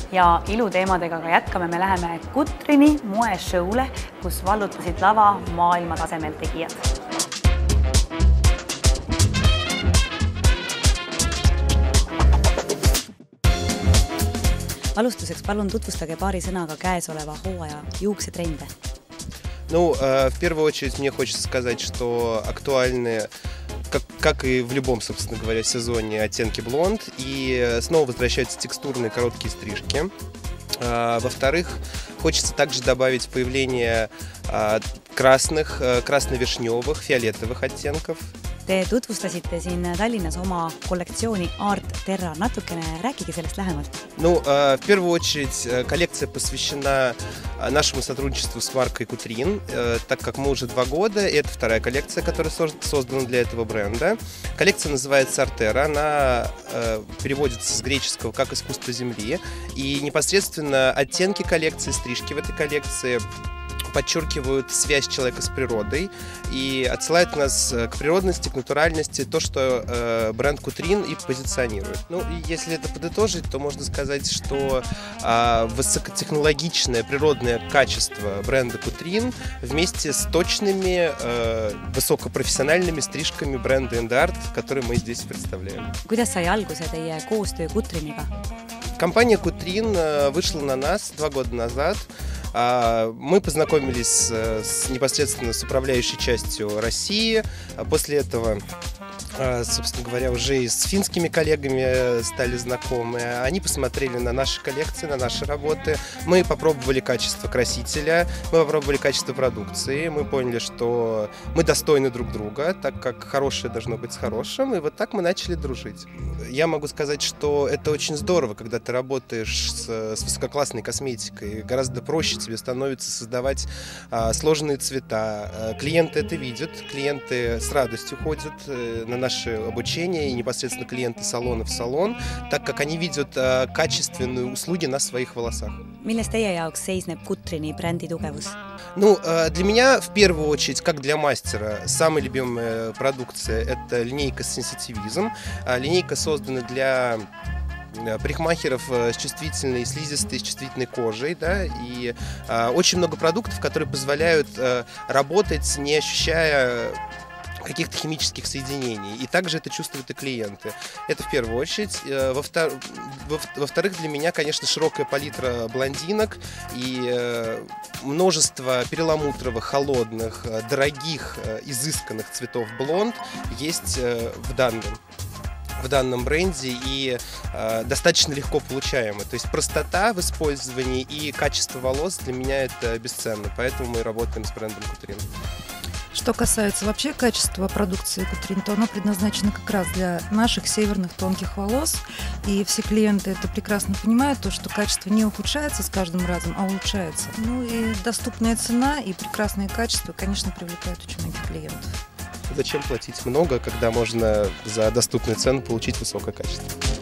Ja iluteemadega ka jätkame, me läheme Kutrini moeshow'le, kus vallutasid lava maailmatasemel tegijad. Alustuseks palun tutvustage paari sõnaga käesoleva hooaja juuksetrende. Ну, в первую очередь мне хочется сказать, что актуальны, как и в любом, собственно говоря, сезоне, оттенки блонд. И снова возвращаются текстурные короткие стрижки. Во-вторых, хочется также добавить появление красно-вишневых, фиолетовых оттенков. Te tutvustasite siin Tallinnas oma kollektsiooni Art Terra. Natukene rääkige sellest lähemalt. Ну, в первую очередь, коллекция посвящена нашему сотрудничеству с маркой Кутрин, так как мы уже 2 года, и это вторая коллекция, которая создана для этого бренда. Коллекция называется Art Terra, она переводится с греческого как «искусство земли», и непосредственно оттенки коллекции, стрижки в этой коллекции подчеркивают связь человека с природой и отсылают нас к природности, к натуральности, то, что бренд Кутрин и позиционирует. Ну, и если это подытожить, то можно сказать, что высокотехнологичное природное качество бренда Кутрин вместе с точными, высокопрофессиональными стрижками бренда Art, которые мы здесь представляем. Kuidas sai alguse teie koostöö Kutriniga? Компания Кутрин вышла на нас 2 года назад. Мы познакомились непосредственно с управляющей частью России. После этого, собственно говоря, уже и с финскими коллегами стали знакомы. Они посмотрели на наши коллекции, на наши работы. Мы попробовали качество красителя, мы попробовали качество продукции. Мы поняли, что мы достойны друг друга, так как хорошее должно быть с хорошим. И вот так мы начали дружить. Я могу сказать, что это очень здорово, когда ты работаешь с высококлассной косметикой. Гораздо проще тебе становится создавать сложные цвета. Клиенты это видят, клиенты с радостью ходят на наше обучение, и непосредственно клиенты салона в салон, так как они видят качественные услуги на своих волосах. Milles teie jaoks seisneb Kutrini бренди тugevus? Ну, для меня, в первую очередь, как для мастера, самая любимая продукция – это линейка Sensitivism. Линейка создана для парикмахеров с чувствительной, слизистой, с чувствительной кожей, да, и очень много продуктов, которые позволяют работать, не ощущая каких-то химических соединений. И также это чувствуют и клиенты. Это в первую очередь. Во-вторых, для меня, конечно, широкая палитра блондинок и множество перламутровых, холодных, дорогих, изысканных цветов блонд есть в данном бренде и достаточно легко получаемы. То есть простота в использовании и качество волос для меня это бесценно. Поэтому мы работаем с брендом Кутрин. Что касается вообще качества продукции Кутрин, то оно предназначено как раз для наших северных тонких волос. И все клиенты это прекрасно понимают, то, что качество не ухудшается с каждым разом, а улучшается. Ну и доступная цена и прекрасное качество, конечно, привлекают очень многих клиентов. Зачем платить много, когда можно за доступную цену получить высокое качество?